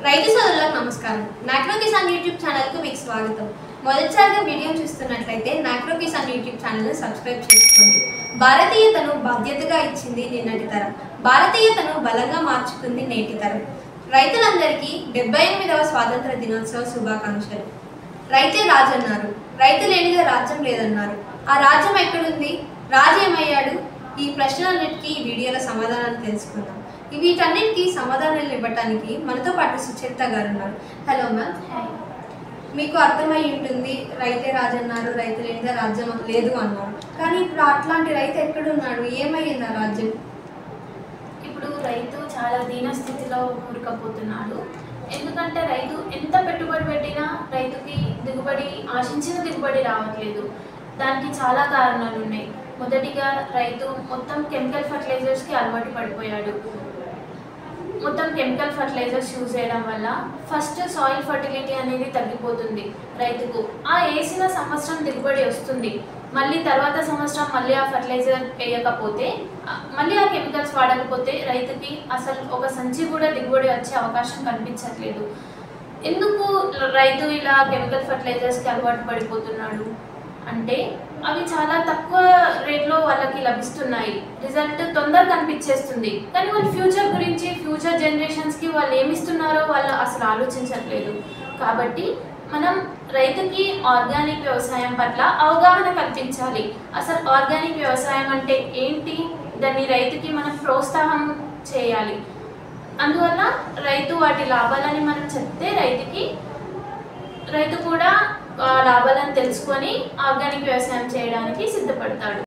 రైతు సోదరులకు నమస్కారం. నాక్రో కిసాన్ యూట్యూబ్ ఛానల్కు మీకు స్వాగతం. మొదటిసారిగా వీడియో చూస్తున్నట్లయితే నాక్రో కిసాన్ యూట్యూబ్ ఛానల్ను సబ్స్క్రైబ్ చేసుకోండి. భారతీయతను బాధ్యతగా ఇచ్చింది నిన్నటి తరం, భారతీయతను బలంగా మార్చుకుంది నేటి తరం. రైతులందరికీ 78వ స్వాతంత్ర దినోత్సవ శుభాకాంక్షలు. రైతే రాజన్నారు, రైతు లేనిదే రాజ్యం లేదన్నారు. ఆ రాజ్యం ఎక్కడుంది? రాజు ఏమయ్యాడు? ఈ ప్రశ్నలన్నిటికీ ఈ వీడియోలో సమాధానాలు తెలుసుకుందాం. వీటన్నిటికీ సమాధానాలు ఇవ్వడానికి మనతో పాటు సుచరిత గారు ఉన్నారు. Hello ma'am. మీకు అర్థమై ఉంటుంది, రైతే రాజు అన్నారు, రైతు లేనిదే రాజ్యం లేదు అన్నారు. కానీ ఇప్పుడు అట్లాంటి రైతు ఎక్కడున్నాడు? ఏమైంది ఆ రాజ్యం? ఇప్పుడు రైతు చాలా దీన స్థితిలో కూరుకుపోతున్నాడు. ఎందుకంటే రైతు ఎంత పెట్టుబడి పెట్టినా రైతుకి దిగుబడి ఆశించిన దిగుబడి రావట్లేదు. దానికి చాలా కారణాలు ఉన్నాయి. మొదటిగా రైతు మొత్తం కెమికల్ ఫర్టిలైజర్స్కి అలవాటు పడిపోయాడు. మొత్తం కెమికల్ ఫర్టిలైజర్స్ యూజ్ చేయడం వల్ల ఫస్ట్ సాయిల్ ఫర్టిలిటీ అనేది తగ్గిపోతుంది రైతుకు. ఆ వేసిన సంవత్సరం దిగుబడి వస్తుంది, మళ్ళీ తర్వాత సంవత్సరం మళ్ళీ ఆ ఫర్టిలైజర్ వేయకపోతే, మళ్ళీ ఆ కెమికల్స్ వాడకపోతే రైతుకి అసలు ఒక సంచి కూడా దిగుబడి వచ్చే అవకాశం కనిపించట్లేదు. ఎందుకు రైతు ఇలా కెమికల్ ఫర్టిలైజర్స్కి అలవాటు పడిపోతున్నాడు అంటే, అవి చాలా తక్కువ రేట్లో వాళ్ళకి లభిస్తున్నాయి, రిజల్ట్ తొందరగా కనిపించేస్తుంది. కానీ వాళ్ళ ఫ్యూచర్ గురించి, ఫ్యూచర్ జనరేషన్స్కి వాళ్ళు ఏమిస్తున్నారో వాళ్ళు అసలు ఆలోచించట్లేదు. కాబట్టి మనం రైతుకి ఆర్గానిక్ వ్యవసాయం పట్ల అవగాహన కల్పించాలి. అసలు ఆర్గానిక్ వ్యవసాయం అంటే ఏంటి, దాన్ని రైతుకి మనం ప్రోత్సాహం చేయాలి. అందువల్ల రైతు వాటి లాభాలని మనం చెప్తే రైతు కూడా లాభాలను తెలుసుకొని ఆర్గానిక్ వ్యవసాయం చేయడానికి సిద్ధపడతాడు.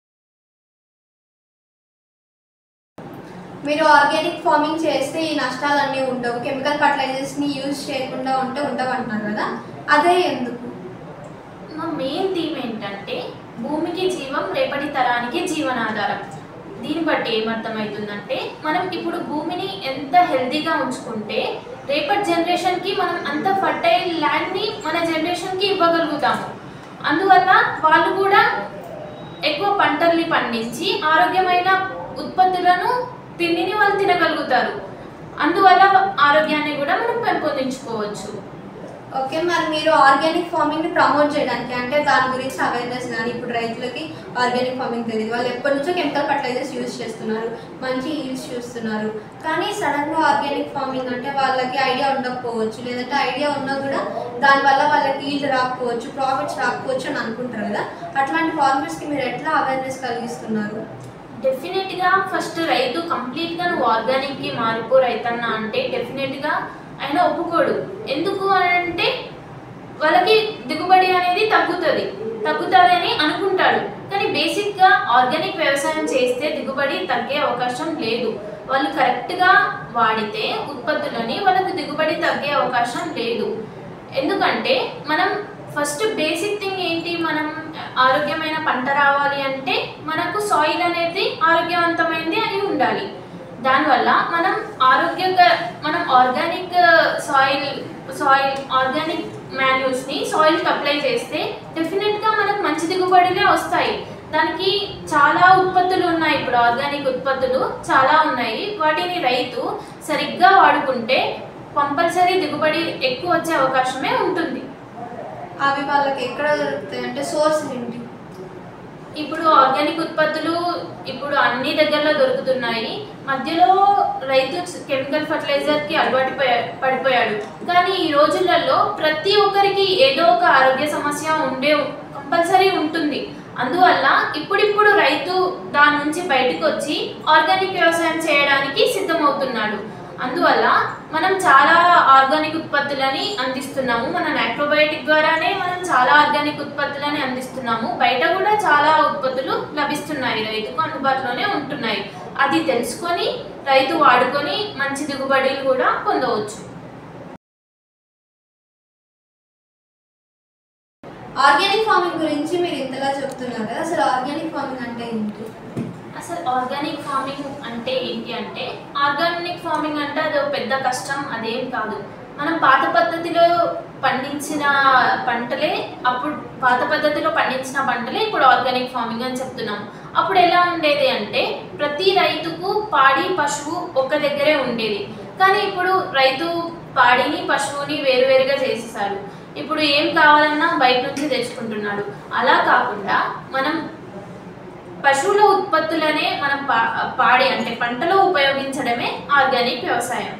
మీరు ఆర్గానిక్ ఫార్మింగ్ చేస్తే ఈ నష్టాలన్నీ ఉండవు, కెమికల్ ఫర్టిలైజర్స్ని యూజ్ చేయకుండా ఉండవంటున్నారు కదా, అదే ఎందుకు? మా మెయిన్ థీమ్ ఏంటంటే, భూమికి జీవం, రేపటి తరానికి జీవనాధారం. దీన్ని బట్టి ఏమర్థమవుతుందంటే, మనం ఇప్పుడు భూమిని ఎంత హెల్తీగా ఉంచుకుంటే రేపటి జనరేషన్కి మనం అంత ఫర్టైల్ ల్యాండ్ని మన జనరేషన్కి ఇవ్వగలుగుతాము. అందువల్ల వాళ్ళు కూడా ఎక్కువ పంటల్ని పండించి ఆరోగ్యమైన ఉత్పత్తులను, తిండిని వాళ్ళు తినగలుగుతారు. అందువల్ల ఆరోగ్యాన్ని కూడా మనం పెంపొందించుకోవచ్చు. ఓకే, మరి మీరు ఆర్గానిక్ ఫార్మింగ్ని ప్రమోట్ చేయడానికి, అంటే దాని గురించి అవేర్నెస్ కానీ, ఇప్పుడు రైతులకి ఆర్గానిక్ ఫార్మింగ్ తెలియదు, వాళ్ళు ఎప్పటి నుంచో కెమికల్ ఫర్టిలైజర్స్ యూజ్ చేస్తున్నారు, మంచి ఈల్డ్స్ చూస్తున్నారు. కానీ సడన్గా ఆర్గానిక్ ఫార్మింగ్ అంటే వాళ్ళకి ఐడియా ఉండకపోవచ్చు, లేదంటే ఐడియా ఉన్నా కూడా దానివల్ల వాళ్ళకి ఈల్డ్ రాకపోవచ్చు, ప్రాఫిట్స్ రాకపోవచ్చు అని అనుకుంటారు కదా. అట్లాంటి ఫార్మర్స్కి మీరు ఎట్లా అవేర్నెస్ కలిగిస్తున్నారు? డెఫినెట్గా ఫస్ట్ రైతు కంప్లీట్గా నువ్వు ఆర్గానిక్కి మారిపో రైతన్న అంటే డెఫినెట్గా ఆయన ఒప్పుకోడు. ఎందుకు అంటే వాళ్ళకి దిగుబడి అనేది తగ్గుతుంది అని అనుకుంటాడు. కానీ బేసిక్గా ఆర్గానిక్ వ్యవసాయం చేస్తే దిగుబడి తగ్గే అవకాశం లేదు. వాళ్ళు కరెక్ట్గా వాడితే ఉత్పత్తులని వాళ్ళకి దిగుబడి తగ్గే అవకాశం లేదు. ఎందుకంటే మనం ఫస్ట్ బేసిక్ థింగ్ ఏంటి, మనం ఆరోగ్యమైన పంట రావాలి అంటే మనకు సాయిల్ అనేది ఆరోగ్యవంతమైనది అని ఉండాలి. దానివల్ల మనం ఆర్గానిక్ ఆర్గానిక్ మాన్యూర్స్ని సాయిల్కి అప్లై చేస్తే డెఫినెట్గా మనకు మంచి దిగుబడిలే వస్తాయి. దానికి చాలా ఉత్పత్తులు ఉన్నాయి, ఇప్పుడు ఆర్గానిక్ ఉత్పత్తులు చాలా ఉన్నాయి. వాటిని రైతు సరిగ్గా వాడుకుంటే కంపల్సరీ దిగుబడి ఎక్కువ వచ్చే అవకాశమే ఉంటుంది. అవి వాళ్ళకి ఎక్కడ దొరుకుతాయి అంటే సోర్స్ ఏంటి? ఇప్పుడు ఆర్గానిక్ ఉత్పత్తులు ఇప్పుడు అన్ని దగ్గరలో దొరుకుతున్నాయి. మధ్యలో రైతు కెమికల్ ఫర్టిలైజర్కి అలవాటు పడిపోయాడు. కానీ ఈ రోజులలో ప్రతి ఒక్కరికి ఏదో ఒక ఆరోగ్య సమస్య కంపల్సరీ ఉంటుంది. అందువల్ల ఇప్పుడిప్పుడు రైతు దాని నుంచి బయటకు వచ్చి ఆర్గానిక్ వ్యవసాయం చేయడానికి సిద్ధమవుతున్నాడు. అందువల్ల మనం చాలా ఆర్గానిక్ ఉత్పత్తులని అందిస్తున్నాము. మన నాక్రోబయోటిక్ ద్వారానే మనం చాలా ఆర్గానిక్ ఉత్పత్తులని అందిస్తున్నాము. బయట కూడా చాలా ఉత్పత్తులు లభిస్తున్నాయి, రైతుకు అందుబాటులోనే ఉంటున్నాయి. అది తెలుసుకొని రైతు వాడుకొని మంచి దిగుబడులు కూడా పొందవచ్చు. ఆర్గానిక్ ఫార్మింగ్ గురించి మీరు ఇంతగా చెప్తున్నారు కదా, అసలు ఆర్గానిక్ ఫార్మింగ్ అంటే ఏంటి? అసలు ఆర్గానిక్ ఫార్మింగ్ అంటే ఏంటి అంటే, ఆర్గానిక్ ఫార్మింగ్ అంటే అది పెద్ద కష్టం అదేం కాదు. మనం పాత పద్ధతిలో పండించిన పంటలే ఇప్పుడు ఆర్గానిక్ ఫార్మింగ్ అని చెప్తున్నాం. అప్పుడు ఎలా ఉండేది అంటే, ప్రతి రైతుకు పాడి పశువు ఒక్క దగ్గరే ఉండేది. కానీ ఇప్పుడు రైతు పాడిని పశువుని వేరువేరుగా చేసేసాడు. ఇప్పుడు ఏం కావాలన్నా బయట నుంచి తెచ్చుకుంటున్నాడు. అలా కాకుండా మనం పశువుల ఉత్పత్తులనే మనం పాడి అంటే పంటలో ఉపయోగించడమే ఆర్గానిక్ వ్యవసాయం.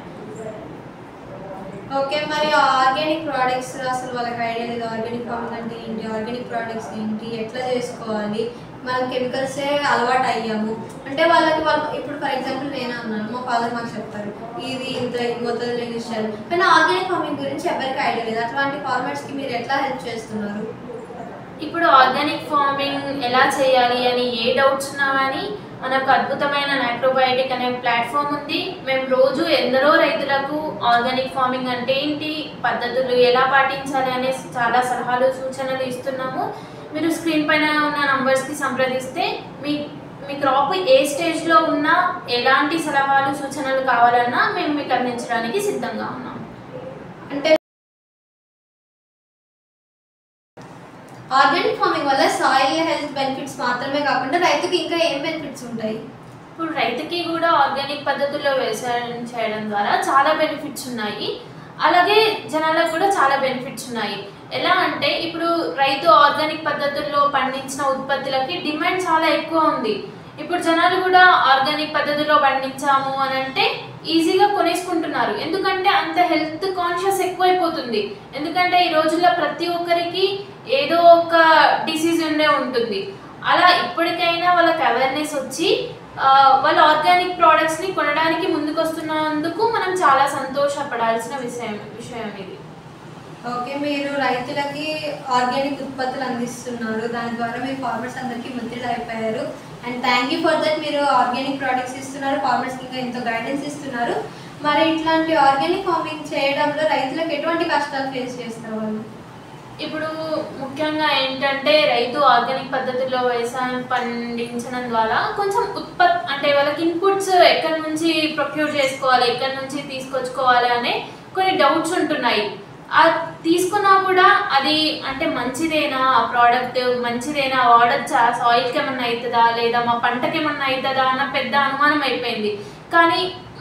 ఓకే, మరి ఆర్గానిక్ ప్రోడక్ట్స్ అసలు వాళ్ళకి ఐడియా లేదు. ఆర్గానిక్ ఫార్మింగ్ అంటే ఏంటి, ఆర్గానిక్ ప్రోడక్ట్స్ ఏంటి, ఎట్లా చేసుకోవాలి, మనం కెమికల్సే అలవాటు అయ్యాము అంటే వాళ్ళు ఇప్పుడు ఫర్ ఎగ్జాంపుల్ నేనే అన్నాను, మా ఫాదర్ మాకు చెప్తారు ఇది ఇంత మొత్తంలో యూజ్ చేయాలి, కానీ ఆర్గానిక్ ఫార్మింగ్ గురించి ఎవరికి ఐడియా లేదు. అట్లాంటి ఫార్మర్స్కి మీరు ఎట్లా హెల్ప్ చేస్తున్నారు? ఇప్పుడు ఆర్గానిక్ ఫార్మింగ్ ఎలా చేయాలి అని ఏ డౌట్స్ ఉన్నా కానీ మనకు అద్భుతమైన నాక్రోబయోటిక్ అనే ప్లాట్ఫామ్ ఉంది. మేము రోజు ఎందరో రైతులకు ఆర్గానిక్ ఫార్మింగ్ అంటే ఏంటి, పద్ధతులు ఎలా పాటించాలి అనే చాలా సలహాలు సూచనలు ఇస్తున్నాము. మీరు స్క్రీన్ పైన ఉన్న నంబర్స్కి సంప్రదిస్తే మీ క్రాప్ ఏ స్టేజ్లో ఉన్నా ఎలాంటి సలహాలు సూచనలు కావాలన్నా మేము మీకు అందించడానికి సిద్ధంగా ఉన్నాం. అంటే ఆర్గానిక్ ఫార్మింగ్ వల్ల సాయిల్ హెల్త్ బెనిఫిట్స్ మాత్రమే కాకుండా రైతుకి ఇంకా ఏం బెనిఫిట్స్ ఉంటాయి? ఇప్పుడు రైతుకి కూడా ఆర్గానిక్ పద్ధతుల్లో వ్యవసాయం చేయడం ద్వారా చాలా బెనిఫిట్స్ ఉన్నాయి. అలాగే జనాలకు కూడా చాలా బెనిఫిట్స్ ఉన్నాయి. ఎలా అంటే ఇప్పుడు రైతు ఆర్గానిక్ పద్ధతుల్లో పండించిన ఉత్పత్తులకి డిమాండ్ చాలా ఎక్కువ ఉంది. ఇప్పుడు జనాలు కూడా ఆర్గానిక్ పద్ధతిలో పండించాము అని అంటే ఈజీగా కొనేసుకుంటున్నారు. ఎందుకంటే అంత హెల్త్ కాన్షియస్ ఎక్కువైపోతుంది. ఎందుకంటే ఈ రోజుల్లో ప్రతి ఒక్కరికి ఏదో ఒక డిసీజ్ ఉండే ఉంటుంది. అలా ఇప్పటికైనా వాళ్ళకి అవేర్నెస్ వచ్చి వాళ్ళ ఆర్గానిక్ ప్రోడక్ట్స్ని కొనడానికి ముందుకు వస్తున్నందుకు మనం చాలా సంతోషపడాల్సిన విషయం ఇది. ఓకే, మీరు రైతులకి ఆర్గానిక్ ఉత్పత్తులు అందిస్తున్నారు, దాని ద్వారా మీరు ఫార్మర్స్ అందరికీ ముద్దులు అయిపోయారు. And thank you for that. మీరు ఆర్గానిక్ ప్రోడక్ట్స్ ఇస్తున్నారు, ఫార్మర్స్కి ఇంకా ఎంతో గైడెన్స్ ఇస్తున్నారు. మరి ఇట్లాంటి ఆర్గానిక్ ఫార్మింగ్ చేయడంలో రైతులకు ఎటువంటి కష్టాలు ఫేస్ చేస్తారు వాళ్ళు? ఇప్పుడు ముఖ్యంగా ఏంటంటే రైతు ఆర్గానిక్ పద్ధతిలో వ్యవసాయం పండించడం ద్వారా కొంచెం అంటే వాళ్ళకి ఇన్పుట్స్ ఎక్కడి నుంచి ప్రొక్యూర్ చేసుకోవాలి, ఎక్కడి నుంచి తీసుకొచ్చుకోవాలి అనే కొన్ని డౌట్స్ ఉంటున్నాయి. తీసుకున్నా కూడా అది అంటే మంచిదేనా, ఆ ప్రోడక్ట్ మంచిదేనా, వాడచ్చా, సాయిల్కి ఏమన్నా అవుతుందా లేదా మా పంటకి ఏమన్నా అవుతుందా అన్న పెద్ద అనుమానం అయిపోయింది. కానీ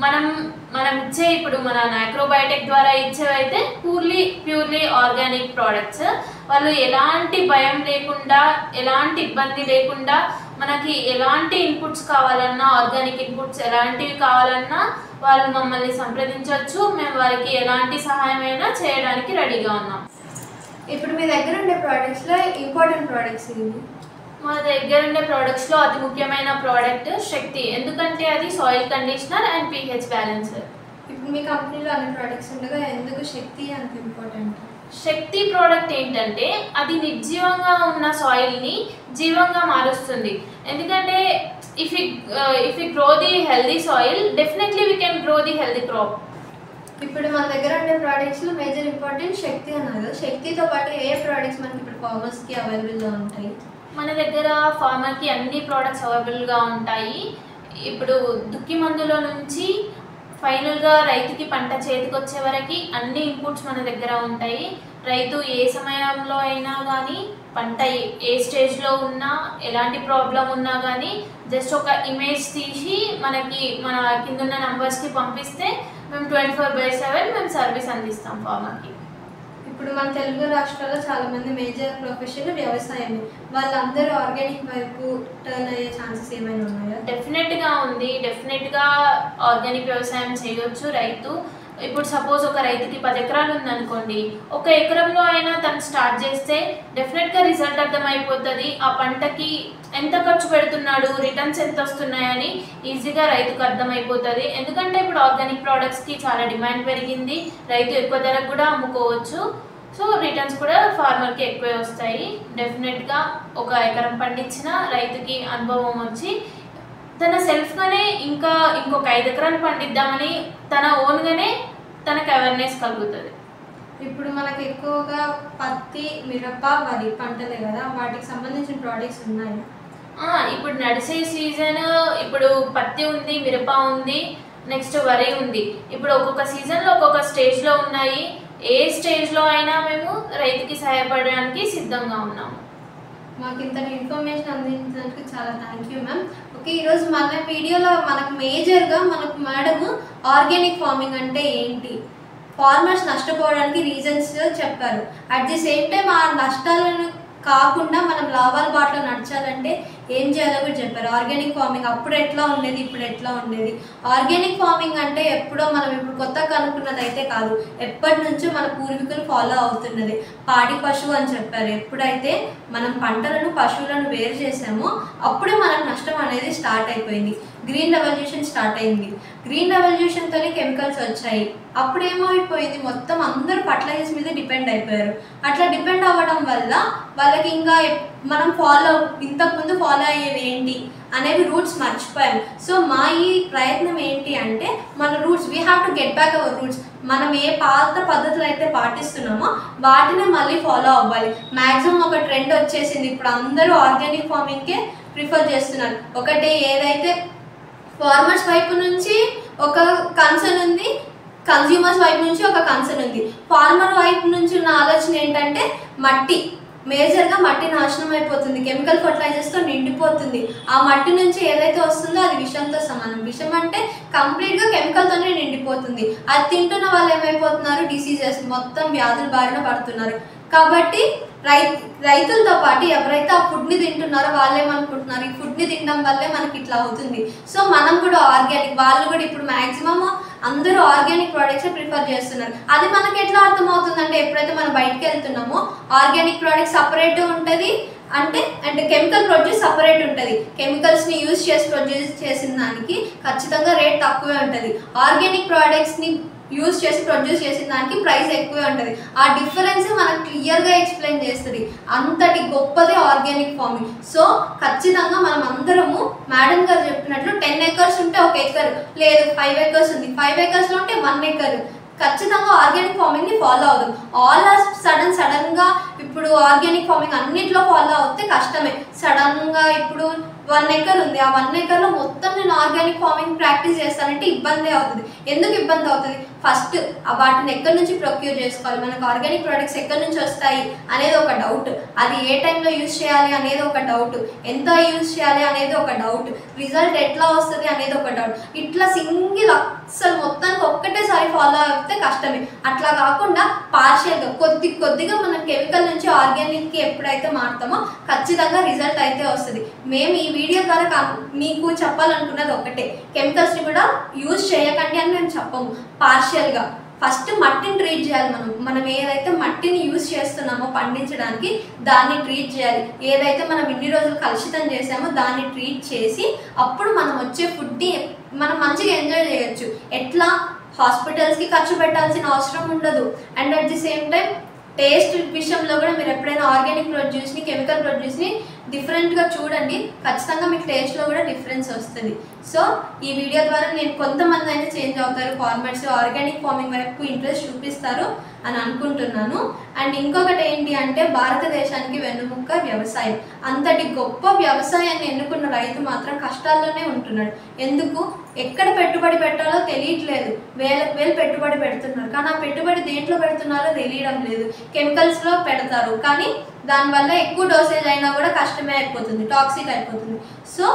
మనం ఇచ్చే ఇప్పుడు మన నాక్రోబయోటిక్ ద్వారా ఇచ్చేవైతే ప్యూర్లీ ఆర్గానిక్ ప్రోడక్ట్స్. వాళ్ళు ఎలాంటి భయం లేకుండా ఎలాంటి ఇబ్బంది లేకుండా మనకి ఎలాంటి ఇన్పుట్స్ కావాలన్నా ఆర్గానిక్ ఇన్పుట్స్ ఎలాంటివి కావాలన్నా వాళ్ళు మమ్మల్ని సంప్రదించవచ్చు. మేము వారికి ఎలాంటి సహాయమైనా చేయడానికి రెడీగా ఉన్నాం. ఇప్పుడు మీ దగ్గర ఉండే ప్రోడక్ట్స్లో ఇంపార్టెంట్ ప్రోడక్ట్స్ ఏంటి? మా దగ్గర ఉండే ప్రోడక్ట్స్లో అతి ముఖ్యమైన ప్రోడక్ట్ శక్తి. ఎందుకంటే అది soil conditioner and pH balancer. ఇప్పుడు మీ కంపెనీలో అన్ని ప్రోడక్ట్స్ ఉండగా ఎందుకు శక్తి అంత ఇంపార్టెంట్? శక్తి ప్రోడక్ట్ ఏంటంటే అది నిర్జీవంగా ఉన్న సాయిల్ని జీవంగా మారుస్తుంది. ఎందుకంటే if you grow the healthy soil definitely we can grow the healthy crop. ఇప్పుడు మన దగ్గర ఉండే ప్రోడక్ట్స్లో మేజర్ ఇంపార్టెంట్ శక్తి అన్నారు. శక్తితో పాటు ఏ ప్రోడక్ట్స్ మనకి ఇప్పుడు ఫార్మర్స్కి అవైలబుల్గా ఉంటాయి? మన దగ్గర ఫార్మర్కి అన్ని ప్రోడక్ట్స్ అవైలబుల్గా ఉంటాయి. ఇప్పుడు దుక్కి మందులో నుంచి ఫైనల్గా రైతుకి పంట చేతికి వచ్చే వరకు అన్ని ఇన్పుట్స్ మన దగ్గర ఉంటాయి. రైతు ఏ సమయంలో అయినా కానీ పంట ఏ స్టేజ్లో ఉన్నా ఎలాంటి ప్రాబ్లం ఉన్నా కానీ జస్ట్ ఒక ఇమేజ్ తీసి మనకి మన కిందున్న నంబర్స్కి పంపిస్తే మేము 24/7 మేము సర్వీస్ అందిస్తాం ఫార్మర్కి. ఇప్పుడు మన తెలుగు రాష్ట్రాల్లో చాలామంది మేజర్ ప్రొఫెషన్ వ్యవసాయం, వాళ్ళందరూ ఆర్గానిక్ వైపు టర్న్ అయ్యే ఛాన్సెస్ ఏమైనా ఉన్నాయా? డెఫినెట్గా ఉంది. డెఫినెట్గా ఆర్గానిక్ వ్యవసాయం చేయొచ్చు రైతు. ఇప్పుడు సపోజ్ ఒక రైతుకి 10 ఎకరాలు ఉందనుకోండి, ఒక ఎకరంలో అయినా తను స్టార్ట్ చేస్తే డెఫినెట్గా రిజల్ట్ అర్థమైపోతుంది. ఆ పంటకి ఎంత ఖర్చు పెడుతున్నాడు, రిటర్న్స్ ఎంత వస్తున్నాయని ఈజీగా రైతుకు అర్థమైపోతుంది. ఎందుకంటే ఇప్పుడు ఆర్గానిక్ ప్రోడక్ట్స్కి చాలా డిమాండ్ పెరిగింది, రైతు ఎక్కువ ధరకు కూడా అమ్ముకోవచ్చు. సో రిటర్న్స్ కూడా ఫార్మర్కి ఎక్కువే వస్తాయి. డెఫినెట్గా ఒక ఎకరం పండించిన రైతుకి అనుభవం వచ్చి తన సెల్ఫ్గానే ఇంకొక 5 ఎకరాలు పండిద్దామని తన ఓన్గానే తనకు అవేర్నెస్ కలుగుతుంది. ఇప్పుడు మనకు ఎక్కువగా పత్తి, మిరప, వరి పంటలే కదా, వాటికి సంబంధించిన ప్రోడక్ట్స్ ఉన్నాయి. ఇప్పుడు నడిచే సీజన్ ఇప్పుడు పత్తి ఉంది, మిరప ఉంది, నెక్స్ట్ వరి ఉంది. ఇప్పుడు ఒక్కొక్క సీజన్లో ఒక్కొక్క స్టేజ్లో ఉన్నాయి. ఏ స్టేజ్లో అయినా మేము రైతుకి సహాయపడడానికి సిద్ధంగా ఉన్నాము. మాకు ఇంత ఇన్ఫర్మేషన్ అందించినందుకు చాలా థ్యాంక్ యూ మ్యామ్. ఓకే, ఈరోజు మన వీడియోలో మనకు మేజర్గా మనకు మేడం ఆర్గానిక్ ఫార్మింగ్ అంటే ఏంటి, ఫార్మర్స్ నష్టపోవడానికి రీజన్స్ చెప్పారు. అట్ ది సేమ్ టైం ఆ నష్టాలను కాకుండా మనం లాభాల బాటలో నడచాలంటే ఏం చేయాలో కూడా చెప్పారు. ఆర్గానిక్ ఫార్మింగ్ అప్పుడు ఎట్లా ఉండేది, ఇప్పుడు ఎట్లా ఉండేది. ఆర్గానిక్ ఫార్మింగ్ అంటే ఎప్పుడో మనం ఇప్పుడు కొత్తగా కనుక్కున్నది అయితే కాదు, ఎప్పటి నుంచో మన పూర్వీకులు ఫాలో అవుతున్నది. పాడి పశువు అని చెప్పారు. ఎప్పుడైతే మనం పంటలను పశువులను వేరు చేసామో అప్పుడే మనకు నష్టం అనేది స్టార్ట్ అయిపోయింది. గ్రీన్ రెవల్యూషన్ స్టార్ట్ అయింది. గ్రీన్ రెవల్యూషన్తోనే కెమికల్స్ వచ్చాయి. అప్పుడు ఏమైపోయింది, మొత్తం అందరూ ఫర్టిలైజర్స్ మీద డిపెండ్ అయిపోయారు. అట్లా డిపెండ్ అవ్వడం వల్ల వాళ్ళకి ఇంకా మనం ఇంతకుముందు ఫాలో అయ్యేవి ఏంటి అనేవి రూట్స్ మర్చిపోయాం. సో మా ఈ ప్రయత్నం ఏంటి అంటే మన roots, we have to get back our roots. మనం ఏ పాత పద్ధతులు అయితే పాటిస్తున్నామో వాటినే మళ్ళీ ఫాలో అవ్వాలి. మ్యాక్సిమం ఒక ట్రెండ్ వచ్చేసింది, ఇప్పుడు అందరూ ఆర్గానిక్ ఫార్మింగ్కే ప్రిఫర్ చేస్తున్నారు. ఒకటి ఏదైతే ఫార్మర్స్ వైపు నుంచి ఒక కన్సర్న్ ఉంది, కన్స్యూమర్స్ వైపు నుంచి ఒక కన్సర్న్ ఉంది. ఫార్మర్ వైపు నుంచి ఉన్న ఆలోచన ఏంటంటే మట్టి, మేజర్గా మట్టి నాశనం అయిపోతుంది, కెమికల్ ఫర్టిలైజర్స్తో నిండిపోతుంది. ఆ మట్టి నుంచి ఏదైతే వస్తుందో అది విషంతో సమానం. విషం అంటే కంప్లీట్గా కెమికల్తోనే నిండిపోతుంది. అది తింటున్న వాళ్ళు ఏమైపోతున్నారు, డిసీజెస్, మొత్తం వ్యాధుల బారిన పడుతున్నారు. కాబట్టి రైతులతో పాటు ఎవరైతే ఆ ఫుడ్ని తింటున్నారో వాళ్ళు ఏమనుకుంటున్నారు, ఈ ఫుడ్ని తినడం వల్లే మనకి ఇట్లా అవుతుంది. సో మనం కూడా ఆర్గానిక్, వాళ్ళు కూడా ఇప్పుడు మ్యాక్సిమం అందరూ ఆర్గానిక్ ప్రోడక్ట్సే ప్రిఫర్ చేస్తున్నారు. అది మనకి ఎట్లా అర్థమవుతుందంటే ఎప్పుడైతే మనం బయటకు వెళ్తున్నామో ఆర్గానిక్ ప్రోడక్ట్ సపరేట్ ఉంటుంది, అంటే కెమికల్ ప్రొడ్యూస్ సపరేట్ ఉంటుంది. కెమికల్స్ని యూజ్ చేసి ప్రొడ్యూస్ చేసిన దానికి ఖచ్చితంగా రేట్ తక్కువే ఉంటుంది. ఆర్గానిక్ ప్రోడక్ట్స్ని యూజ్ చేసి ప్రొడ్యూస్ చేసిన దానికి ప్రైస్ ఎక్కువే ఉంటుంది. ఆ డిఫరెన్స్ మనకు క్లియర్గా ఎక్స్ప్లెయిన్ చేస్తుంది. అంతటి గొప్పదే ఆర్గానిక్ ఫార్మింగ్. సో ఖచ్చితంగా మనం అందరము మేడం గారు చెప్పినట్లు 10 acres ఉంటే 1 acre, లేదు 5 acres ఉంది, 5 acresలో ఉంటే 1 acre, ఖచ్చితంగా ఆర్గానిక్ ఫార్మింగ్ని ఫాలో అవుదాం. ఆల్ ఆర్ సడన్గా ఇప్పుడు ఆర్గానిక్ ఫార్మింగ్ అన్నిట్లో ఫాలో అవుతే కష్టమే. సడన్గా ఇప్పుడు 1 acre ఉంది, ఆ 1 acreలో మొత్తం నేను ఆర్గానిక్ ఫార్మింగ్ ప్రాక్టీస్ చేస్తానంటే ఇబ్బంది అవుతుంది. ఎందుకు ఇబ్బంది అవుతుంది, ఫస్ట్ వాటిని ఎక్కడి నుంచి ప్రొక్యూర్ చేసుకోవాలి, మనకు ఆర్గానిక్ ప్రొడక్ట్స్ ఎక్కడి నుంచి వస్తాయి అనేది ఒక డౌట్, అది ఏ టైంలో యూజ్ చేయాలి అనేది ఒక డౌట్, ఎంత యూజ్ చేయాలి అనేది ఒక డౌట్, రిజల్ట్ ఎట్లా వస్తుంది అనేది ఒక డౌట్. ఇట్లా సింగిల్ అసలు మొత్తానికి ఒక్కటేసారి ఫాలో అయితే కష్టమే. అట్లా కాకుండా పార్షియల్గా కొద్దిగా మనం కెమికల్ నుంచి ఆర్గానిక్కి ఎప్పుడైతే మారుతామో ఖచ్చితంగా రిజల్ట్ అయితే వస్తుంది. మేము ఈ వీడియో ద్వారా మీకు చెప్పాలనుకున్నది ఒకటే, కెమికల్స్ని కూడా యూజ్ చేయకండి అని మేము చెప్పము. పార్షియల్గా ఫస్ట్ మట్టిని ట్రీట్ చేయాలి. మనం ఏదైతే మట్టిని యూజ్ చేస్తున్నామో పండించడానికి దాన్ని ట్రీట్ చేయాలి. ఏదైతే మనం ఇన్ని రోజులు కలుషితం చేసామో దాన్ని ట్రీట్ చేసి అప్పుడు మనం వచ్చే ఫుడ్ని మనం మంచిగా ఎంజాయ్ చేయొచ్చు. ఎట్లా, హాస్పిటల్స్కి ఖర్చు పెట్టాల్సిన అవసరం ఉండదు. And at the same time taste విషయంలో కూడా మీరు ఎప్పుడైనా ఆర్గానిక్ ప్రొడ్యూస్ని కెమికల్ ప్రొడ్యూస్ని డిఫరెంట్గా చూడండి, ఖచ్చితంగా మీకు టేస్ట్లో కూడా డిఫరెన్స్ వస్తుంది. సో ఈ వీడియో ద్వారా నేను కొంతమంది అయితే చేంజ్ అవుతారు, ఫార్మర్స్ ఆర్గానిక్ ఫార్మింగ్ వైపు ఇంట్రెస్ట్ చూపిస్తారు అని అనుకుంటున్నాను. అండ్ ఇంకొకటి ఏంటి అంటే భారతదేశానికి వెన్నుముక్క వ్యవసాయం. అంతటి గొప్ప వ్యవసాయాన్ని ఎన్నుకున్న రైతు మాత్రం కష్టాల్లోనే ఉంటున్నాడు. ఎందుకు, ఎక్కడ పెట్టుబడి పెట్టాలో తెలియట్లేదు. వేలు పెట్టుబడి పెడుతున్నారు, కానీ ఆ పెట్టుబడి దేంట్లో పెడుతున్నారో తెలియడం లేదు. కెమికల్స్లో పెడతారు, కానీ దానివల్ల ఎక్కువ డోసేజ్ అయినా కూడా కష్టమే అయిపోతుంది, టాక్సిక్ అయిపోతుంది. సో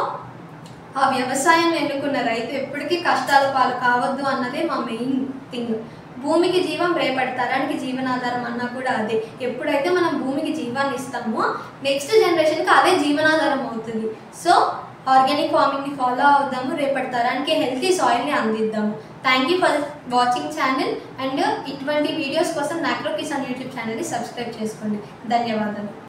ఆ వ్యవసాయాన్ని ఎన్నుకున్న రైతు ఎప్పటికీ కష్టాల పాలు కావద్దు అన్నదే మా మెయిన్ థింగ్. భూమికి జీవం రేపటి తరానికి జీవనాధారం అన్నా కూడా అదే. ఎప్పుడైతే మనం భూమికి జీవాన్ని ఇస్తామో నెక్స్ట్ జనరేషన్కి అదే జీవనాధారం అవుతుంది. సో ఆర్గానిక్ ఫార్మింగ్ని ఫాలో అవుదాము, రేపటి తరానికి హెల్తీ సాయిల్ని అందిద్దాము. Thank you for watching channel. And ఇటువంటి వీడియోస్ కోసం నాక్రో కిసాన్ యూట్యూబ్ ఛానల్ని సబ్స్క్రైబ్ చేసుకోండి. ధన్యవాదాలు.